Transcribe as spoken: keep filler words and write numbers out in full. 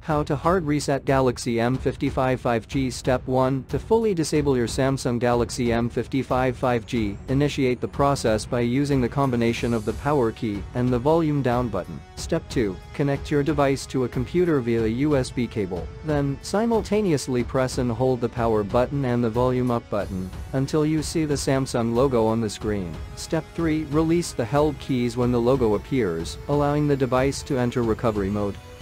How to hard reset Galaxy M fifty-five five G. Step one. To fully disable your Samsung Galaxy M fifty-five five G, initiate the process by using the combination of the power key and the volume down button. Step two. Connect your device to a computer via a U S B cable. Then, simultaneously press and hold the power button and the volume up button until you see the Samsung logo on the screen. Step three. Release the held keys when the logo appears, allowing the device to enter recovery mode.